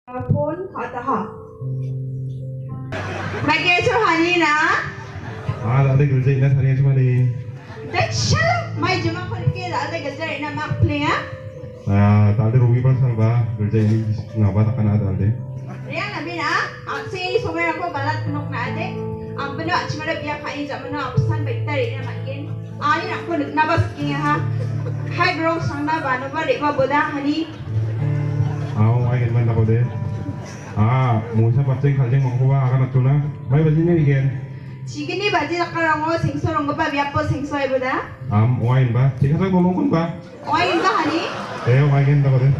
phone खाता हा मैं क्या चुहानी ना दादे गलजे ना थाने cuma ni अच्छा मैं जुमा खोल के दादे गलजे ना माक प्ले या दादे रूबी पर salba गलजे ini ngapa tak kena दादे Riya nabi na aksi somai aku balat penuk na ade ampun nak cuma dia kai zaman na pesan baik tadi na makin ani aku nak bas kinya ha hai bro sang na banu ba dekwa boda hani ay kan ako de musa pateng kaljeng mangkuwa akan aku na may bazin ni igen 지금 이 바지 낚아랑어 생소한 거 봐, 미아빠 생소해보다. wain ba? Jika saya ngomong ba? 와인가 하니? wain dah kau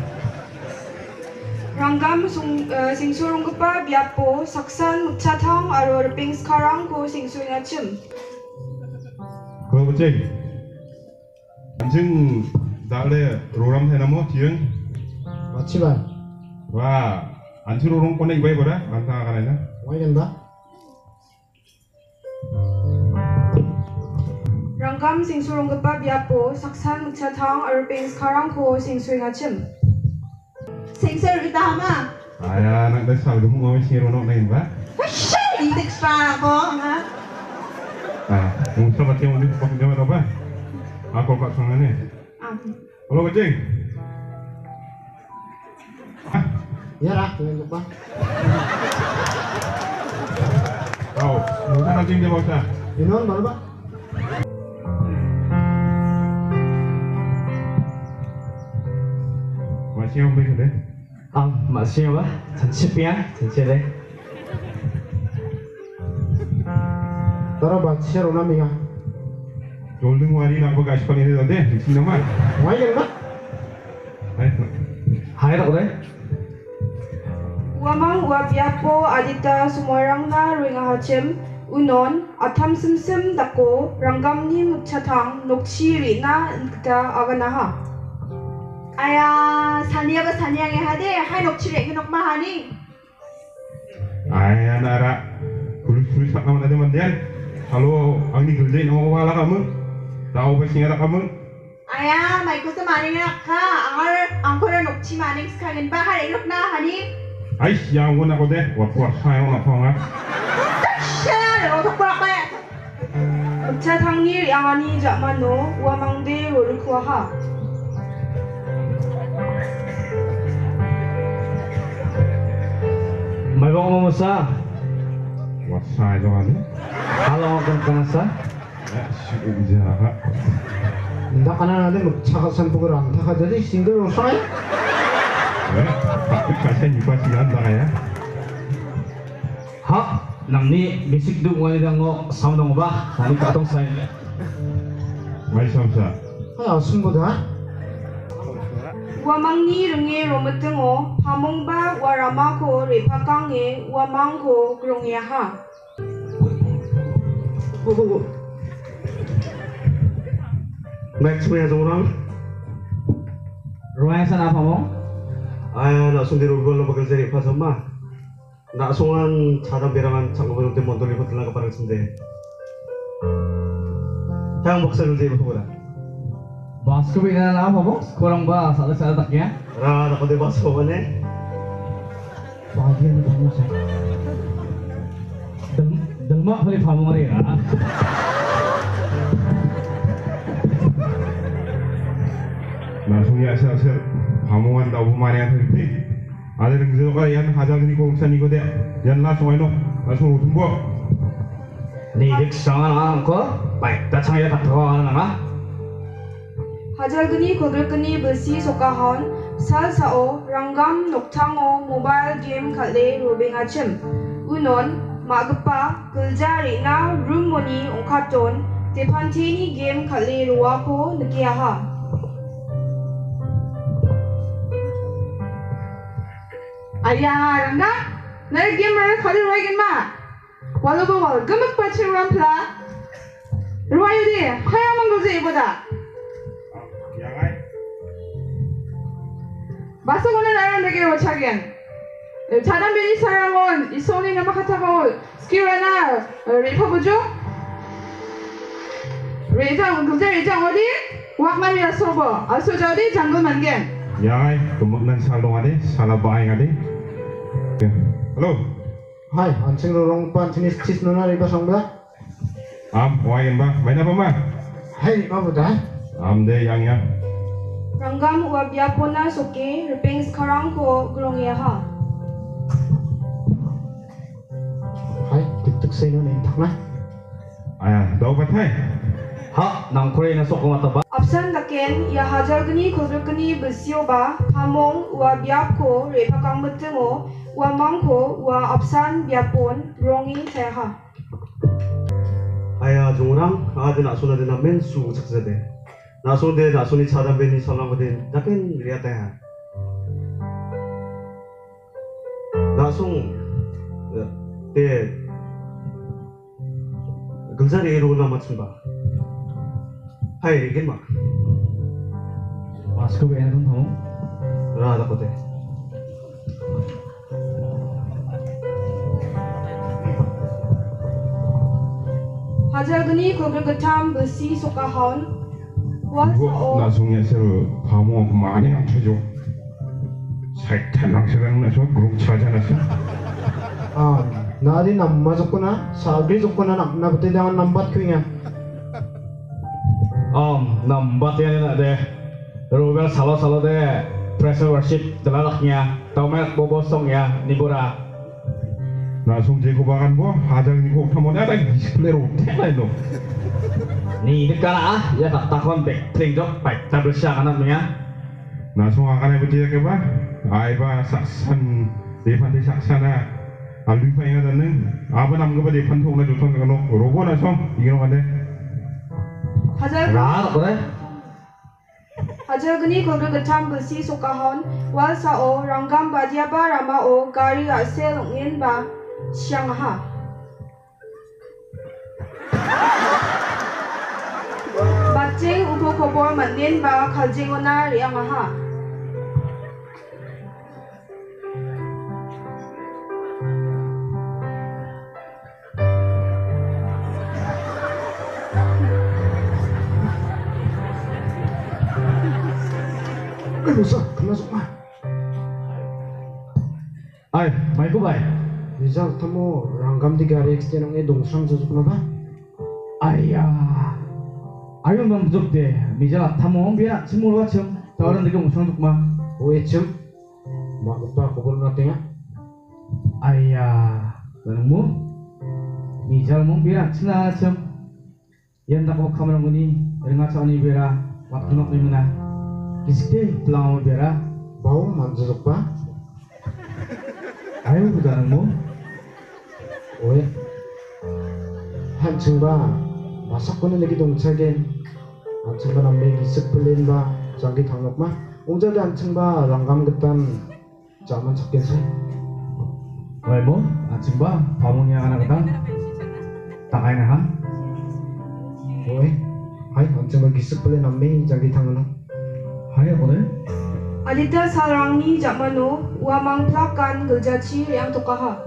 랑감 생소한 거 봐, 미아빠 석산 무차탕 아로르 빙스카랑 고 생소나 춤. Kalau becek, anjing dale roram saya namo tiang. Macam mana? Wah, anjing roram konek baik berah, antara kananya. Wajan ba? 랑감 생소한 거 봐, 미아빠 석산 무차탕 아로르 빙스카랑 고 생소나 춤. 생소를 이따 하마. Ayah nak dasar dulu ngomong si rono lain ba? Husha, ini ekstra ako, ha? Musa baca mungkin kau jawab apa? Aku kat sana ni. Kalau becek. Ya lah, jangan lupa. Kau, musa nanti dia baca. Inon mana ba? Masih yang baik deh. Masih apa? Cantik ya, cantik deh. Tara ba share ona minga. Golden wari nak bagai sekolah ini deh. Di nama. Wajan ba? Hai tak deh? 우아망 우아 비아뽀 아디따 수모랑나 링아하침 우논 아탐 슴슴 닫고 랑감니 무차탕 녹치 리나 은크다 아가나하 Ayah, sania ba sania yang hade, hai nok cire nok mahani. Ayah nara. Kulus sak nama nanti mandian. Kalau angin kerja nama wala kamu. Tahu pasti ada kamu. Ayah, mai ko sa mani na ka, angkor nok chi mani sekalian ba hai nok na hani. Aish, yang guna kau deh. Wah, saya nak faham. Husha, lo tok pa ka. 무차탕니 양아니 자만노 우아망데 로르쿠아하 May bang mo sa? Wah, saya tu kan. Halo kan sa? Syukur jahat. Nda kana natin magtsaka pukul ang taka jadi single or say. Tapi kasi ni pasti anda kaya. Ha? Nang ni basic du ngani dango sound ng ba? Nani katong sa. Mai samsa. Ay, sumboda. 우아망니 릉에 로무등오 파몽바 와라마코 레파강에 우아망코 그롱야하 Next punya orang, Ruang sana apa mo? nak sendiri gol bakal jadi pas sama. Nak songan cara berangan cakap betul motor lihat tenaga parang sendiri. Yang bakal jadi apa? Basku bina na apa mo? Kurang ba sa takya? Rada ako di baso ko ne. Bagian kamu sa. Dalma pali pamo rin ha. Langsung ya sel hamungan tahu pemari yang terjadi. Ada yang juga yang hajar ni kau urusan ni kau deh. Yang langsung ayo langsung tunggu. Ni dik sangan ko. Baik, datang ya katawa na. 하잘그니 거들그니 버시 소카헌 살사오 랑감 녹탕오 모바일 게임 칼레 로뱅아침 우논 마그파 글자리나 룸모니 옹카톤 데판테니 게임 칼레 로아코 느끼야하 Ayah, rangga, nari game mana kali ruai ma? Walau bawa gemek pacir rampla. Ruai dia, kaya mangguzi ibuda. Yang lain. Basa ko na naran dagi wachagian. Tadam bini sarangon, isoni nama katago, skira na, repa bujo. Rejang, gulja rejang odi, wakman mira sobo, aso jadi janggul mangen. Yang lain, kemudian salong ada, salah baik ada. Halo, Hai, anjing lorong pan jenis cis nona riba sangba. wayan ba? Main apa mah? Hai, apa dah? Deh yang ya. Ranggam ua biapona soke ripeng sekarang ko grongya ha. Hai, tiktok saya nona entak nah. Dapat hai. Ha, nang kore na sok mata ba? Absan daken ia hajar geni kodol geni besio ba pamong ua biap ko repakang betengo ua mangko ua absan biapon grongi teha. Aya 종랑 아들 나손에 나면 수 작세대 나손대 나손이 차담배니 살라거든 나ken 리아타야 나송 때 글자리로 남았은 바 하이 이게 막 Mas ko ba yan mo? 라다 거대 Hajar geni kodol getam besi sokahon ua 이거 sao 나송에서 바모 많이 안 쳐줘. 살짝 낭시랑 나서 그룹 찾아놨어. Nadi nama jokona, sabri jokona na bete dengan nambat kuingnya. Nambat yan na de. Rubel salo de pressure worship dalalaknya. Tomet bobosong ya nibura. 나송 제고방한 뭐 하장이 곡하면 내가 디스플레이로 태나이노. Ni dekara ya tak takon dek tringjok baik tabel siangan namanya. 나송 아가네 버티야 kepa. 아이바 saksan depanti saksana. 알루파 ingatan apa nam kepa depan thong na jutong kano rogo 나송 이거 간데. Rar kore. Hajar geni kodol getam besi sokahon ua sao ranggam badia ba rama o gari ase longin ba siang ha. Bacing upo kobor manin ba kaljingona riang ha. Rusak, masuk mah. Ay, may ko bay. Bisa tamo ranggam di gari ekstenong dongsang jojok na ba? Ayya. Ayo mamjuk de. Mijala tamo biya simul wachum. Tawaran deke musang dukma. Oe cem, mak lupa kubur natenya. Ayya. Danmu. Mijal mong biya cina chum. Yan dako kamerang guni. Eringa chani bera. Watunok ni muna. Kisikte pelang bera. Bau man jojok ba? Ayo budanmu. Oe, 한층 봐, 마사코는 내기 동차겐 한층 봐 남매 기습 풀린 봐, 장기 당력 마, 오자리 한층 봐, 랑감 그딴 자만 찾겠어. Wai mo, acing ba? Pamunya anak ketang. Takay na ha? 오에, 하이 한층 봐 기습 풀린 남매 장기 당력. Hai ako de. Adita sarangni jakmano ua mangplakan geljaci riang tokaha.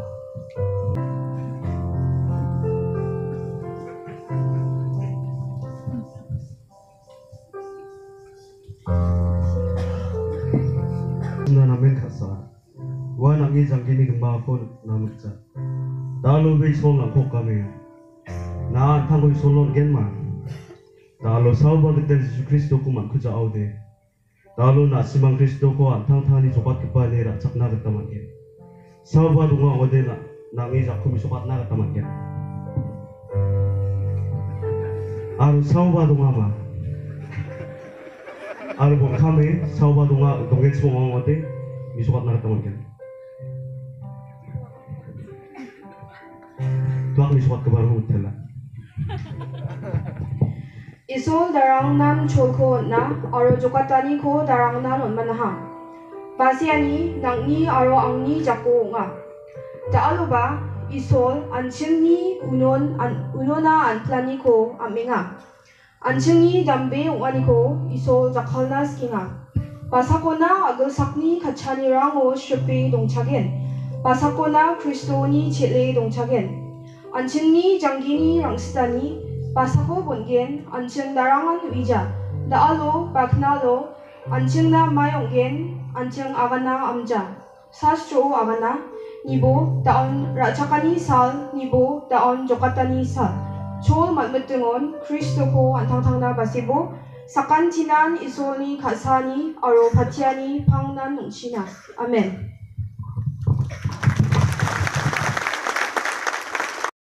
나면 갔어 와 남이 장기니 금방하고 남자 나로 왜 손을 kokame 나 타고 손을 겐마 나로 사우바 그때 예수 그리스도 kuman kuja aude 나로 나시만 그리스도 ko antang thani jokat kepane racak na gataman ke sahuba dunga ode na nangi jakumi sokat na gataman ke aru sahuba dunga ma aru bokame sahuba dunga dongge chumong ode 미소가 나갔다만 게. tuak misokat kebaru hotel. Isol darang nan cholko na aro jokatani ko darang nan onmanaha. Basiani nangni aro angni jako nga. Taalo ba isol anchingni unona anplani ko aminga. Anchingni dambe ungani ko isol jakalna skinga. Basakona agel sakni kachani rango shripi dongchagen. Basakona kristoni chitle dongchagen. Anchingni janggini rangsidani basako bongen anching darangan wija. Daalo baknalo anching na mayonggen anching agana amja. 사스조 아가나 니보 다온 라차카니 살 니보 다온 조카타니 살 조을 맞무등온 크리스토코 안탕탕나 바시보 사칸티난 이솔니 가사니 아로 바티아니 방난 농치나 아멘.